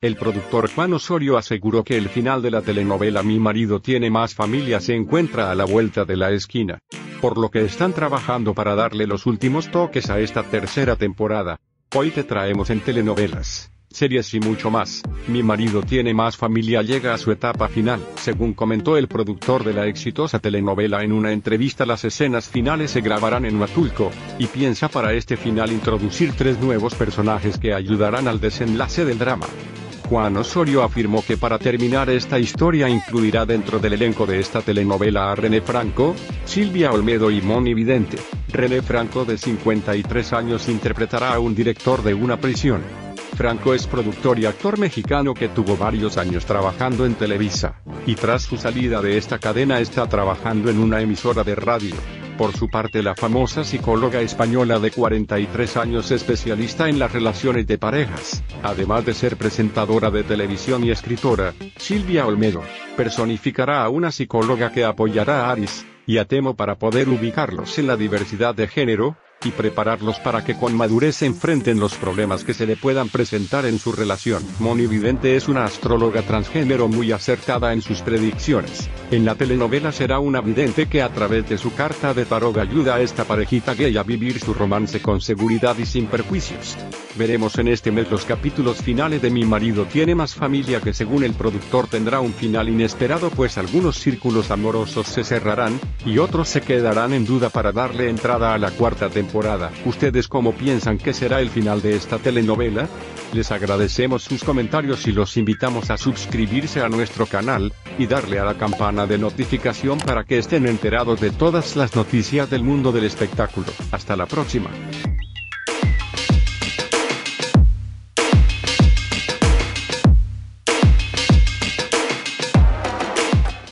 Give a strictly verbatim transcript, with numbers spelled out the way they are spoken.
El productor Juan Osorio aseguró que el final de la telenovela Mi marido tiene más familia se encuentra a la vuelta de la esquina, por lo que están trabajando para darle los últimos toques a esta tercera temporada. Hoy te traemos en telenovelas, series y mucho más. Mi marido tiene más familia llega a su etapa final. Según comentó el productor de la exitosa telenovela en una entrevista, las escenas finales se grabarán en Huatulco, y piensa para este final introducir tres nuevos personajes que ayudarán al desenlace del drama. Juan Osorio afirmó que para terminar esta historia incluirá dentro del elenco de esta telenovela a René Franco, Silvia Olmedo y Moni Vidente. René Franco, de cincuenta y tres años, interpretará a un director de una prisión. Franco es productor y actor mexicano que tuvo varios años trabajando en Televisa, y tras su salida de esta cadena está trabajando en una emisora de radio. Por su parte, la famosa psicóloga española de cuarenta y tres años, especialista en las relaciones de parejas, además de ser presentadora de televisión y escritora, Silvia Olmedo, personificará a una psicóloga que apoyará a Aris y a Temo para poder ubicarlos en la diversidad de género, y prepararlos para que con madurez se enfrenten los problemas que se le puedan presentar en su relación. Moni Vidente es una astróloga transgénero muy acertada en sus predicciones. En la telenovela será una vidente que a través de su carta de tarot ayuda a esta parejita gay a vivir su romance con seguridad y sin perjuicios. Veremos en este mes los capítulos finales de Mi marido tiene más familia, que según el productor tendrá un final inesperado, pues algunos círculos amorosos se cerrarán, y otros se quedarán en duda para darle entrada a la cuarta temporada. ¿Ustedes cómo piensan que será el final de esta telenovela? Les agradecemos sus comentarios y los invitamos a suscribirse a nuestro canal, y darle a la campana de notificación para que estén enterados de todas las noticias del mundo del espectáculo. Hasta la próxima.